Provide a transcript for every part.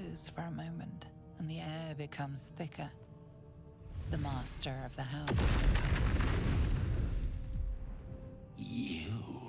glows for a moment, and the air becomes thicker. The master of the house is coming. You.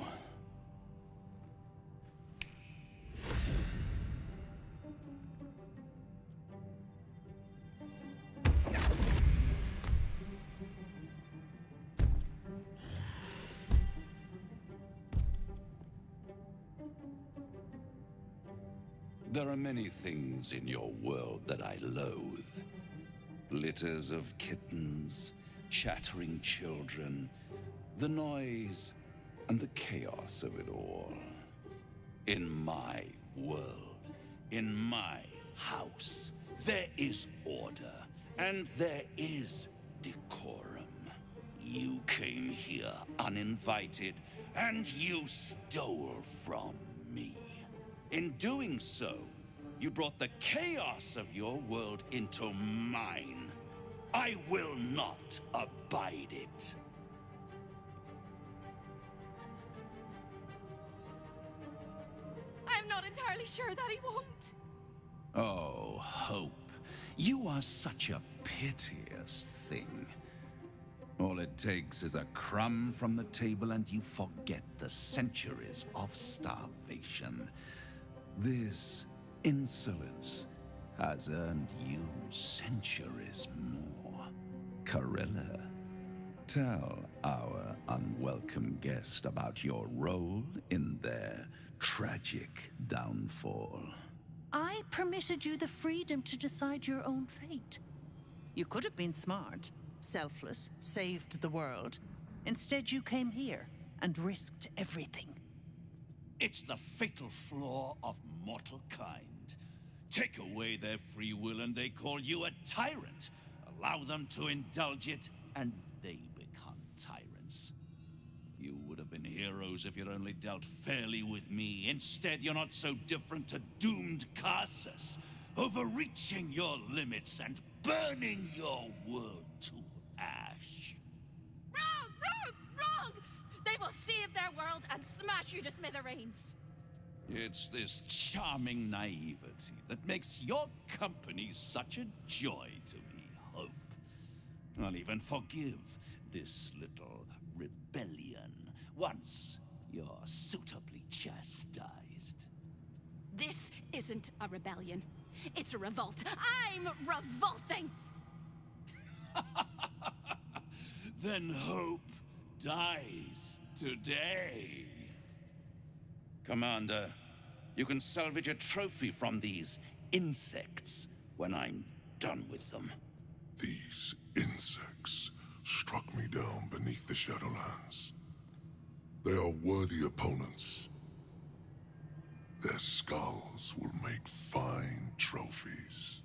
There are many things in your world that I loathe. Litters of kittens, chattering children, the noise and the chaos of it all. In my world, in my house, there is order and there is decorum. You came here uninvited and you stole from me. In doing so, you brought the chaos of your world into mine. I will not abide it. I'm not entirely sure that he won't. Oh, Hope, you are such a piteous thing. All it takes is a crumb from the table and you forget the centuries of starvation. This insolence has earned you centuries more. Corella, tell our unwelcome guest about your role in their tragic downfall. I permitted you the freedom to decide your own fate. You could have been smart, selfless, saved the world. Instead, you came here and risked everything. It's the fatal flaw of mortal kind. Take away their free will and they call you a tyrant. Allow them to indulge it and they become tyrants. You would have been heroes if you'd only dealt fairly with me. Instead, you're not so different to doomed Carsus, overreaching your limits and burning your world to ash. Wrong! Wrong! Wrong! They will save their world and smash you to smithereens. It's this charming naivety that makes your company such a joy to me, Hope. I'll even forgive this little rebellion once you're suitably chastised. This isn't a rebellion. It's a revolt. I'm revolting! Then Hope dies today. Commander, you can salvage a trophy from these insects when I'm done with them. These insects struck me down beneath the Shadowlands. They are worthy opponents. Their skulls will make fine trophies.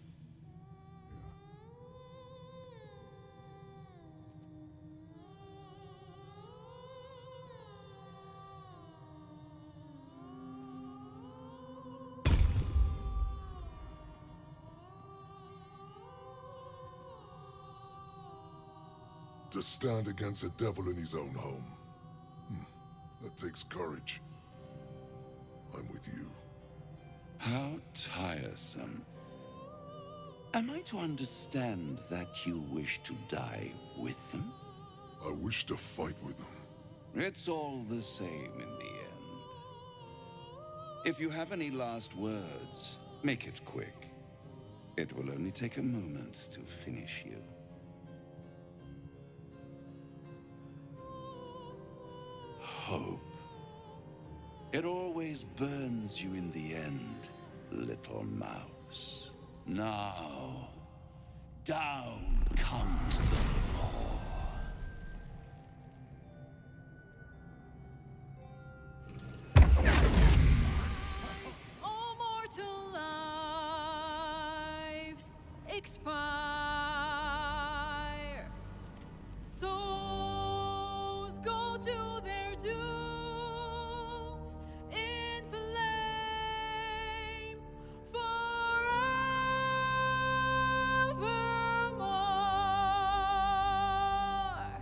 To stand against a devil in his own home. That takes courage. I'm with you. How tiresome. Am I to understand that you wish to die with them? I wish to fight with them. It's all the same in the end. If you have any last words, make it quick. It will only take a moment to finish you. Hope. It always burns you in the end, little mouse. Now, down comes the law. All mortal lives expire. Souls go to their dooms in flame forevermore.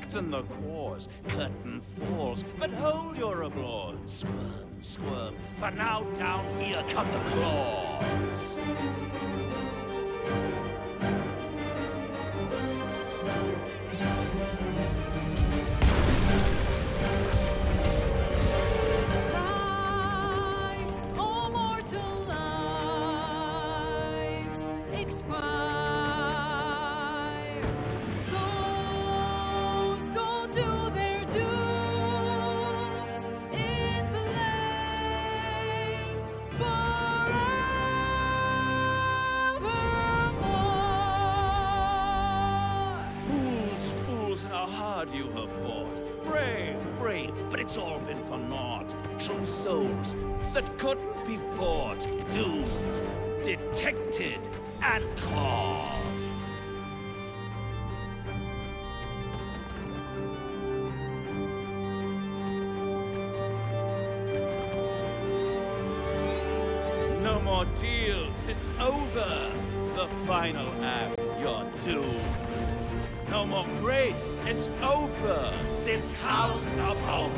flatten the cause. Curtain falls, but hold your applause. Squirm, squirm, for now down here come the claws. You have fought. Brave, brave, but it's all been for naught. True souls that couldn't be bought. Doomed, detected, and caught. No more deals, it's over. The final act, you're doomed. No more grace, it's over. This house of hope.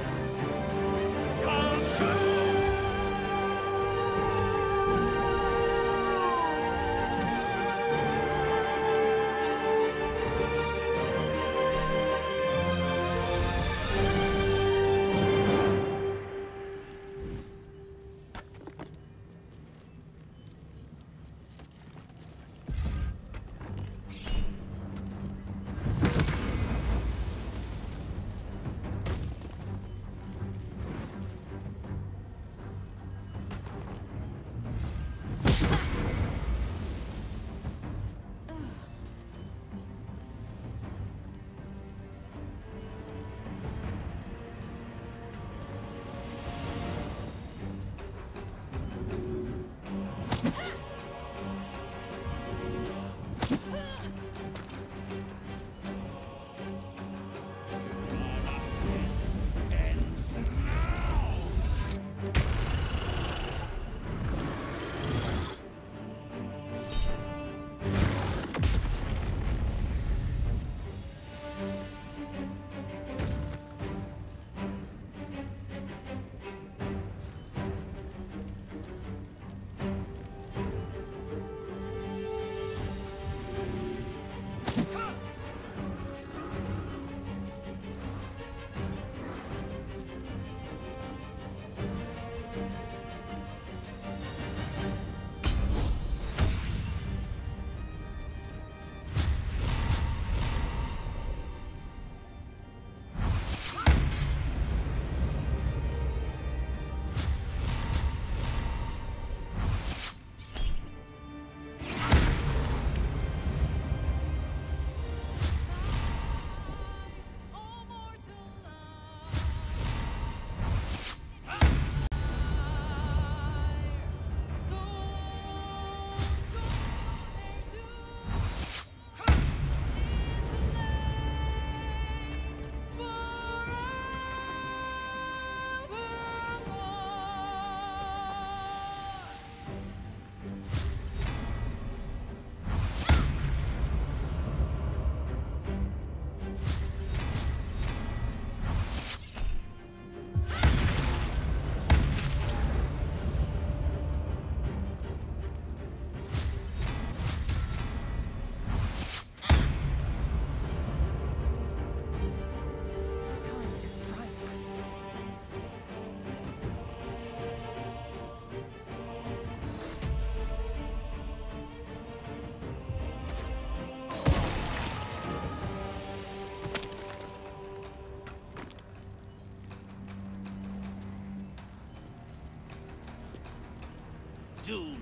Doomed,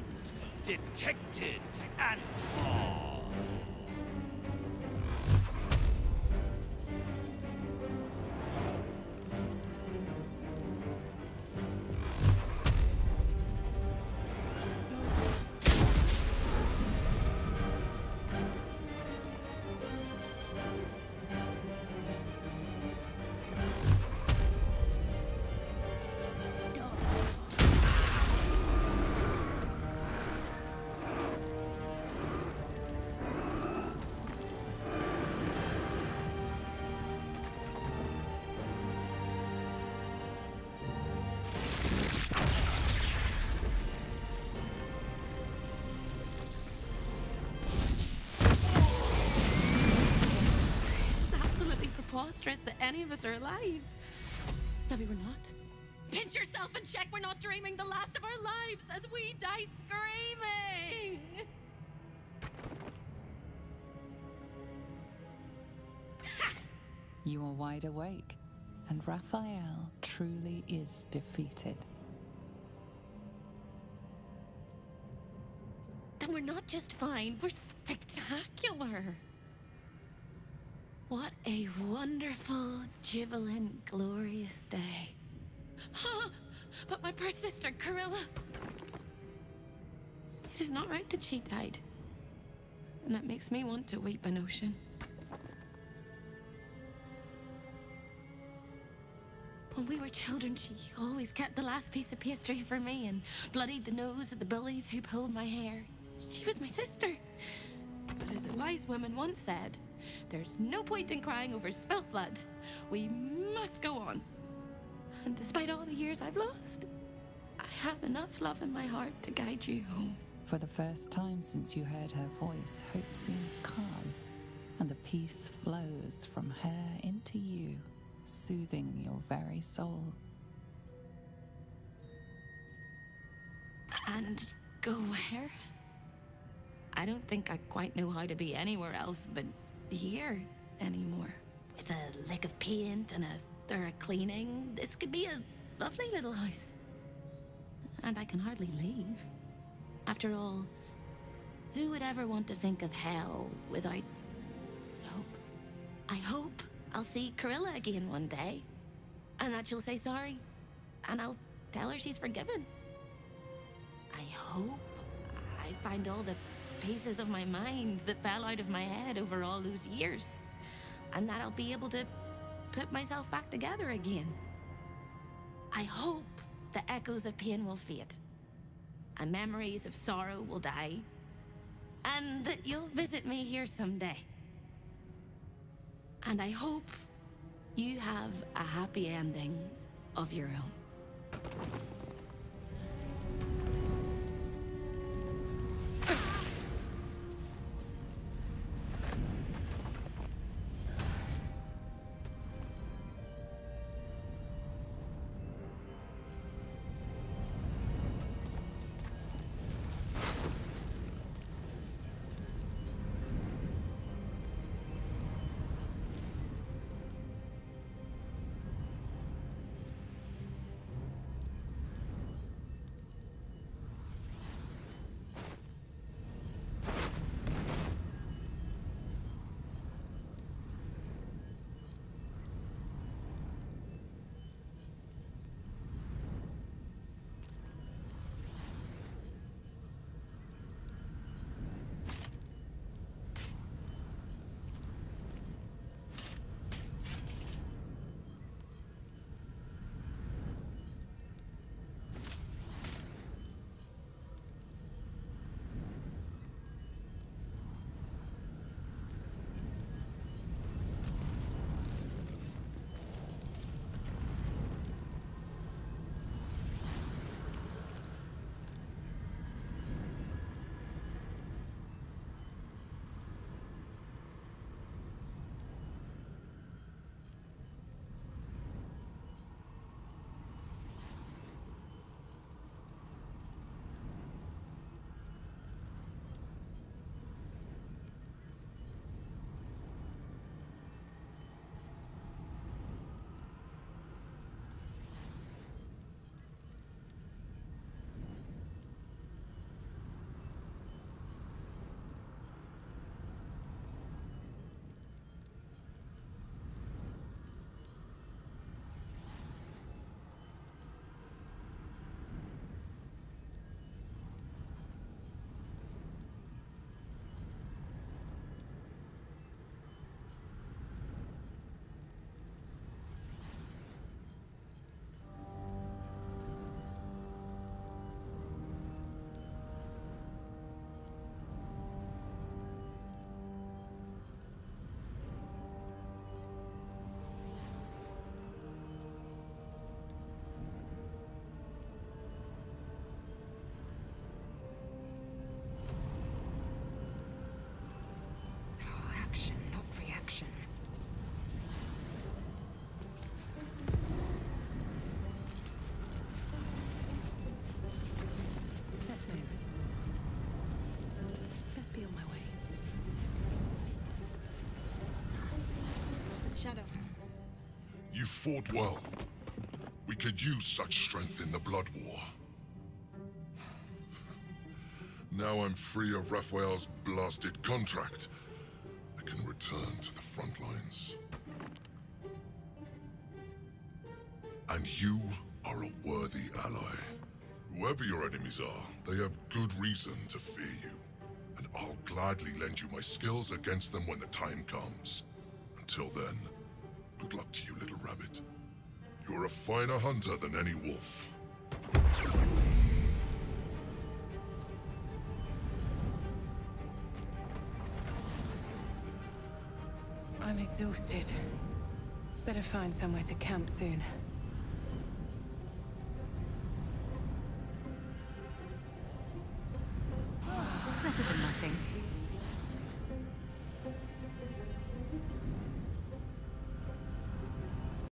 detected, and caught. preposterous that any of us are alive. Maybe we're not. Pinch yourself and check we're not dreaming the last of our lives as we die screaming! You are wide awake, and Raphael truly is defeated. Then we're not just fine, we're spectacular! What a wonderful, jubilant, glorious day. But my poor sister, Corilla. It is not right that she died. And that makes me want to weep an ocean. When we were children, she always kept the last piece of pastry for me and bloodied the nose of the bullies who pulled my hair. She was my sister. But as a wise woman once said, there's no point in crying over spilt blood. We must go on. And despite all the years I've lost, I have enough love in my heart to guide you home. For the first time since you heard her voice, hope seems calm, and the peace flows from her into you, soothing your very soul. And go where? I don't think I quite know how to be anywhere else but here anymore. With a lick of paint and a thorough cleaning, this could be a lovely little house. And I can hardly leave. After all, who would ever want to think of hell without hope? I hope I'll see Corilla again one day, and that she'll say sorry, and I'll tell her she's forgiven. I hope I find all the pieces of my mind that fell out of my head over all those years, and that I'll be able to put myself back together again. I hope the echoes of pain will fade, and memories of sorrow will die, and that you'll visit me here someday. And I hope you have a happy ending of your own. Shadow. You fought well. We could use such strength in the Blood War. Now I'm free of Raphael's blasted contract. I can return to the front lines. And you are a worthy ally. Whoever your enemies are, they have good reason to fear you. And I'll gladly lend you my skills against them when the time comes. Until then, good luck to you, little rabbit. You're a finer hunter than any wolf. I'm exhausted. Better find somewhere to camp soon.